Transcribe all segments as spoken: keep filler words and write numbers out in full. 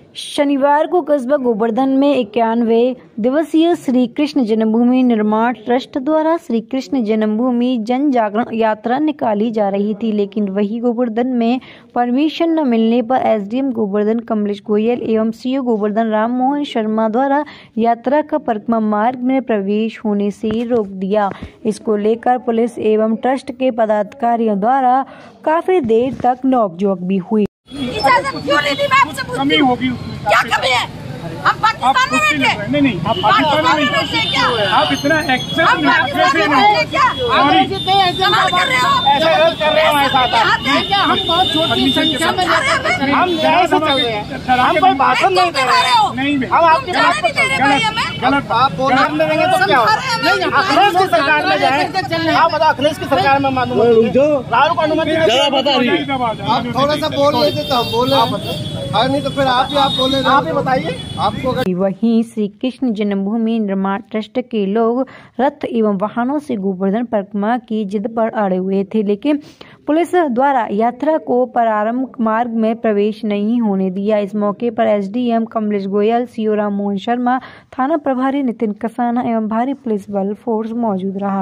शनिवार को कस्बा गोवर्धन में इक्यानवे दिवसीय श्री कृष्ण जन्मभूमि निर्माण ट्रस्ट द्वारा श्री कृष्ण जन्मभूमि जन जागरण यात्रा निकाली जा रही थी, लेकिन वही गोवर्धन में परमिशन न मिलने पर एसडीएम गोवर्धन कमलेश गोयल एवं सीओ गोवर्धन राम मोहन शर्मा द्वारा यात्रा का परिक्रमा मार्ग में प्रवेश होने से रोक दिया। इसको लेकर पुलिस एवं ट्रस्ट के पदाधिकारियों द्वारा काफी देर तक नोकझोंक भी हुई। इजाजत क्यों नहीं दी? मैं आपसे पूछती हूँ, कमी होगी, क्या कमी है? हम पाकिस्तान में बैठे नहीं नहीं आप पाकिस्तान में बैठे क्या? आप इतना एक्सेस हम पाकिस्तान में बैठे क्या? कमाल कर रहे हो, ऐसा कर रहे हो, ऐसा क्या? हम बहुत छोटी संख्या में हम जैसे चल रहे हैं, हम कोई भाषण नहीं दे रहे हो, नहीं हम आपके बात पर गलत गलत आप बोल देंगे तो क्या? अखिलेश की सरकार में जाए, आप बताओ अखिलेश की सरकार में मालूम राहुल को अनुमति आप थोड़ा सा बोल लेते तो हम बोले, नहीं तो फिर आप ही आप बोले, आप ही बताइए आपको। वहीं श्री कृष्ण जन्मभूमि निर्माण ट्रस्ट के लोग रथ एवं वाहनों से गोवर्धन परिक्रमा की जिद पर अड़े हुए थे, लेकिन पुलिस द्वारा यात्रा को प्रारंभ मार्ग में प्रवेश नहीं होने दिया। इस मौके पर एसडीएम कमलेश गोयल, सीओ राम मोहन शर्मा, थाना प्रभारी नितिन कसाना एवं भारी पुलिस बल फोर्स मौजूद रहा।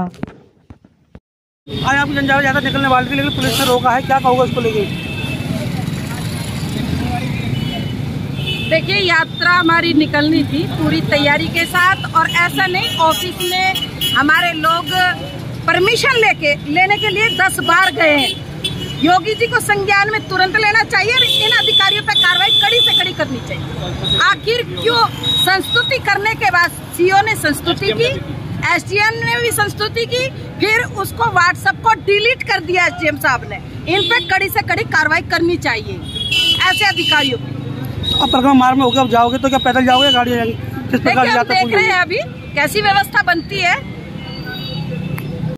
आज आपकी जनजागरण यात्रा निकलने वाली थी, लेकिन पुलिस ने रोका है, क्या कहोगे इसको लेके? देखिए, यात्रा हमारी निकलनी थी पूरी तैयारी के साथ, और ऐसा नहीं ऑफिस में हमारे लोग परमिशन लेके लेने के लिए दस बार गए हैं। योगी जी को संज्ञान में तुरंत लेना चाहिए और इन अधिकारियों पर कार्रवाई कड़ी से कड़ी करनी चाहिए। आखिर क्यों संस्तुति करने के बाद सीओ ने संस्तुति की, एसडीएम ने भी संस्तुति की, फिर उसको व्हाट्सएप को डिलीट कर दिया एसडीएम साहब ने। इन पे कड़ी से कड़ी कार्रवाई करनी चाहिए ऐसे अधिकारियों की। अब परिक्रमा मार्ग में होकर अब जाओगे तो क्या पैदल जाओगे, गाड़ी किस प्रकार? देख रहे हैं अभी कैसी व्यवस्था बनती है।